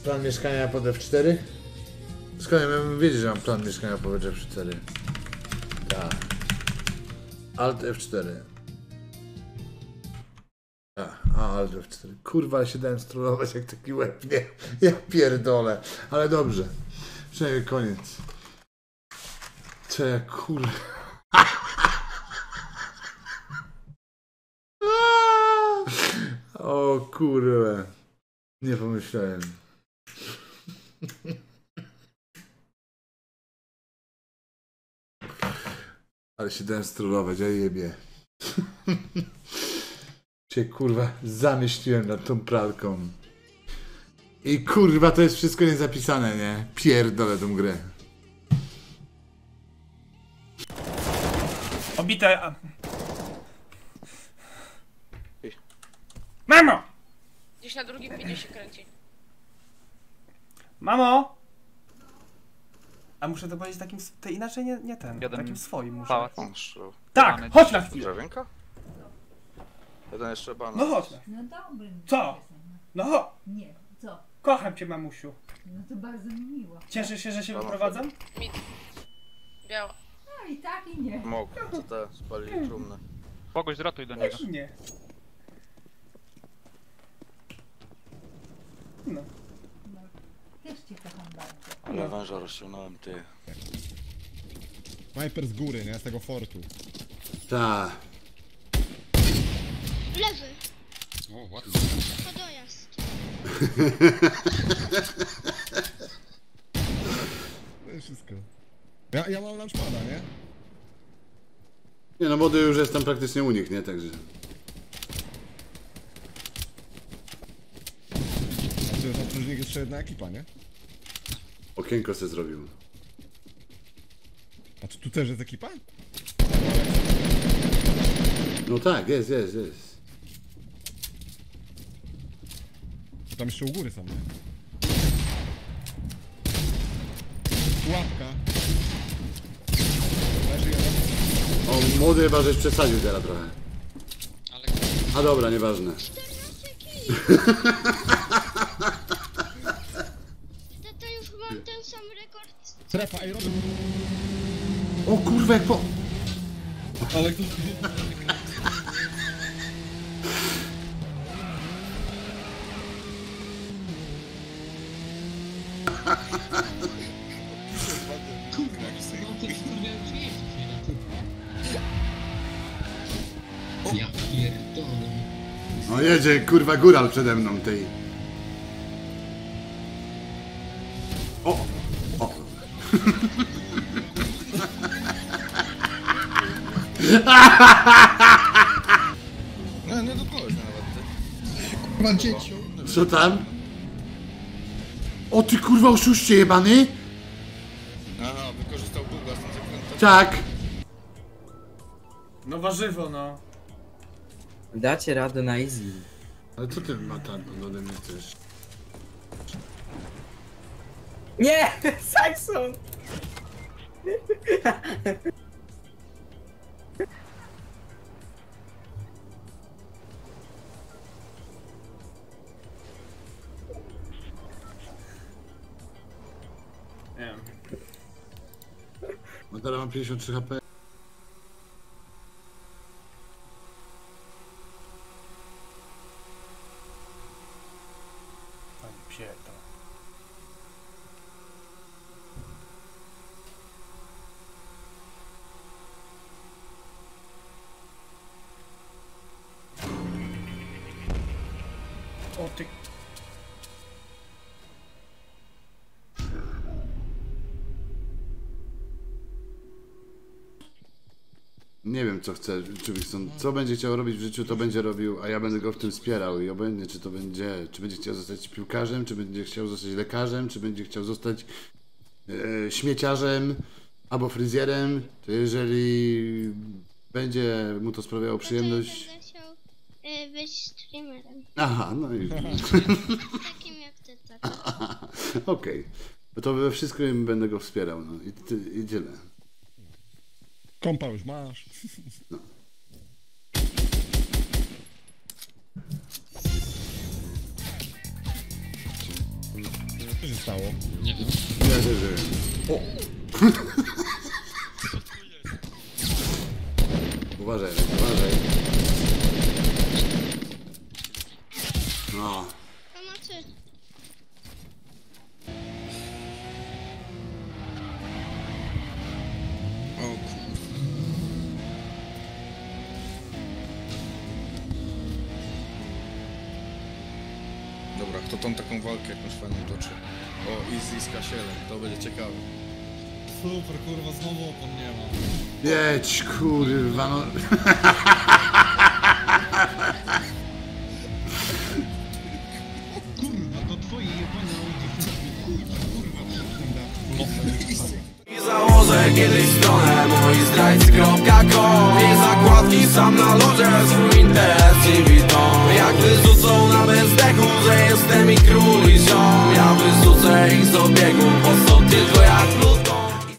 Plan mieszkania pod F4? Skąd ja miałem wiedzieć, że mam plan mieszkania pod F4? Tak. Alt F4. Alt F4. Kurwa, ale się dałem strollować jak taki łeb, nie? Ja pierdolę. Ale dobrze. Przynajmniej koniec. Co ja kurwa. O kurwa. Nie pomyślałem. Ale się dałem strollować, ja jebie. Cię kurwa zamyśliłem nad tą pralką. I kurwa to jest wszystko niezapisane, nie? Pierdolę tą grę. Obite... Mamo! Gdzieś na drugim widzie się kręci. Mamo! A muszę to powiedzieć takim... inaczej nie ten, Jeden takim swoim muszę. pałac. Tak, chodź na chwilę. Drzewinka? Jeden jeszcze banan. No chodź na chwilę. No dobry. Co? No chodź. Nie, co? Kocham cię, mamusiu. No to bardzo mi miło. Cieszysz się, że się wyprowadzam? Mit. Biała. No i tak i nie. Mógł, co te spalili trumnę. Boguś, zrotuj do niego. Też nie. No. No, też cię kocham bardzo. Ale węża rozciągnąłem, ty. Sniper z góry, nie? Z tego fortu. Tak. Lewy. O, ładnie. Podojazd. To jest wszystko. Ja mam launchpada, nie? Nie no, młody już jestem praktycznie u nich, nie? Także... Znaczy, oprócz nich jeszcze jedna ekipa, nie? Okienko se zrobił. A czy tu też jest ekipa? No tak, jest. Tam jeszcze u góry są, nie? Łapka. Leży jeden. O, młody chyba żeś przesadził teraz trochę. A dobra, nieważne. To już mam ten sam rekord. Strefa, ej, robię. O kurwa, jak po... Ale to... Ja pierdolę. No jedzie, kurwa, góral przede mną tej. O! O! No, nie dotknąłeś mnie nawet, ty. Kurwa dziecią. Co tam? O ty kurwa oszuście jebany? Aha, wykorzystał długa z tym zakrętem. Tak. No warzywo, no. Dacie radę na easy. Ale co ty Matan ode mnie chcesz? Nie! Saxon! Nie wiem. No teraz mam 53 HP. Pani pierdol. O ty... Nie wiem co chce, czy co będzie chciał robić w życiu, to będzie robił, a ja będę go w tym wspierał i obojętnie czy to będzie, czy będzie chciał zostać piłkarzem, czy będzie chciał zostać lekarzem, czy będzie chciał zostać śmieciarzem albo fryzjerem, to jeżeli będzie mu to sprawiało przyjemność... Będę chciał być streamerem. Aha, no i... Takim jak ty, tak. Okej. No to we wszystkim będę go wspierał, no i tyle. Kompa już masz. Co się stało? Nie wiem. Ja też wiem. Uważaj, uważaj. No. Pomocy. O kurwa. Dobra, kto tam taką walkę jakąś fajną toczy? O, Easy z Kasielem, to będzie ciekawe. Super, kurwa, znowu opon nie ma. Jedź, kurwa, no. Kurwa, to twoje jebane auto. I założę kiedyś stronę moizdrajcy.com. Nie zakładki sam na lodzie, swój interes i widzą. Jak wyrzucą na bezdechu, że jestem ich król i ziom. Ja wyrzucę ich z obiegu, po co tylko jak lód.